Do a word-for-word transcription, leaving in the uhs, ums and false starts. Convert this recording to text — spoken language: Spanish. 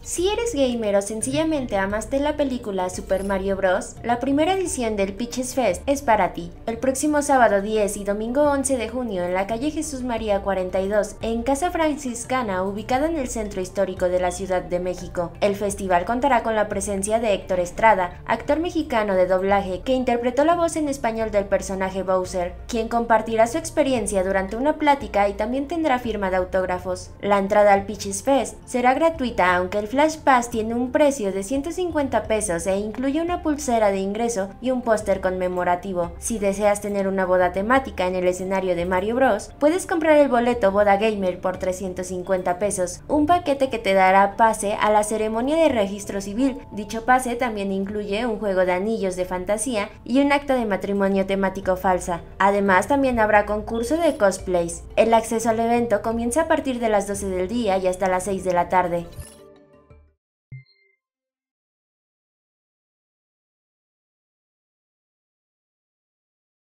Si eres gamer o sencillamente amaste la película Super Mario Bros., la primera edición del Pitches Fest es para ti. El próximo sábado diez y domingo once de junio en la calle Jesús María cuarenta y dos, en Casa Franciscana, ubicada en el centro histórico de la Ciudad de México. El festival contará con la presencia de Héctor Estrada, actor mexicano de doblaje que interpretó la voz en español del personaje Bowser, quien compartirá su experiencia durante una plática y también tendrá firma de autógrafos. La entrada al Pitches Fest será gratuita, aunque el Flash Pass tiene un precio de ciento cincuenta pesos e incluye una pulsera de ingreso y un póster conmemorativo. Si deseas tener una boda temática en el escenario de Mario Bros., puedes comprar el boleto Boda Gamer por trescientos cincuenta pesos, un paquete que te dará pase a la ceremonia de registro civil. Dicho pase también incluye un juego de anillos de fantasía y un acta de matrimonio temático falsa. Además, también habrá concurso de cosplays. El acceso al evento comienza a partir de las doce del día y hasta las seis de la tarde.